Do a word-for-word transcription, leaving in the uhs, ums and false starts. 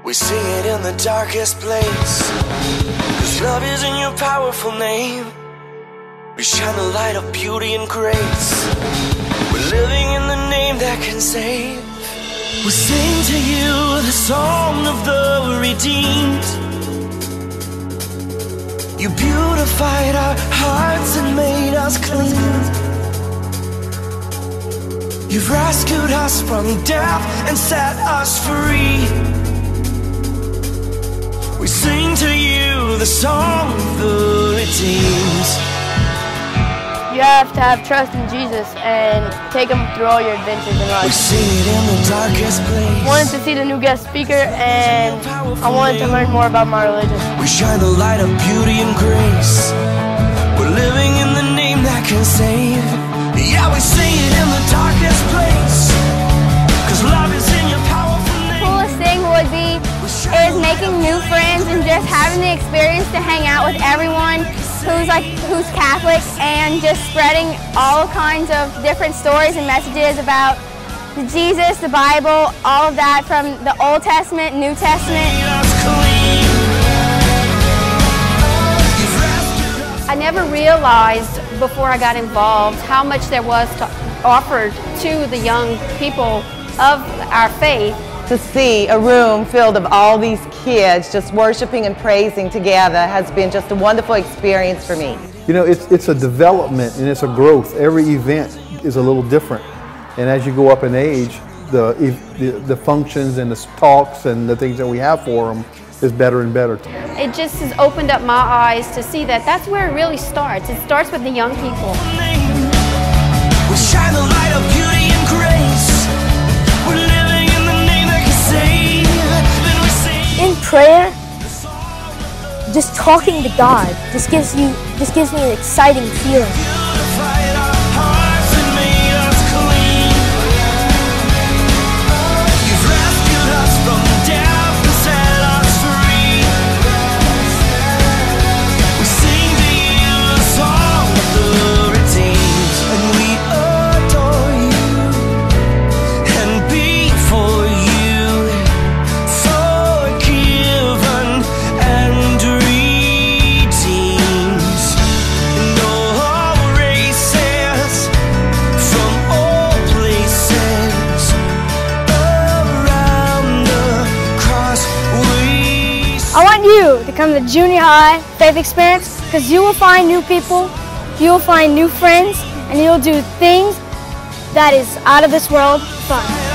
We sing it in the darkest place, 'cause love is in your powerful name. We shine the light of beauty and grace. We're living in the name that can save. We sing to you the song of the redeemed. You beautified our hearts and made us clean. You've rescued us from death and set us free. We sing to you the song of the redeemed. You have to have trust in Jesus and take him through all your adventures in life. We sing it in the darkest place. I wanted to see the new guest speaker, and I wanted to learn more about my religion. We shine the light of beauty and grace. We're living in the name that can save. Yeah, we sing it in the darkest place, 'cause love is in your powerful name. The coolest thing would be is making new friends and just having the experience to hang out with everyone who's like who's Catholic, and just spreading all kinds of different stories and messages about the Jesus, the Bible, all of that from the Old Testament, New Testament. I never realized before I got involved how much there was to offer to the young people of our faith. To see a room filled of all these kids just worshiping and praising together has been just a wonderful experience for me. You know, it's, it's a development and it's a growth. Every event is a little different. And as you go up in age, the, the, the functions and the talks and the things that we have for them is better and better. It just has opened up my eyes to see that that's where it really starts. It starts with the young people. We shine the light of beauty and grace. We're living in the name that can save. Then we sing. In prayer, just talking to God just gives you, just gives me an exciting feeling. Beautified our hearts and made us clean. You've rescued us from death and set us free. We sing to you the song of the redeemed, and we adore you and be for you, forgiven and redeemed. And all races from all places around the cross we I want you to come to junior high faith experience, because you will find new people, you will find new friends, and you'll do things that is out of this world fun.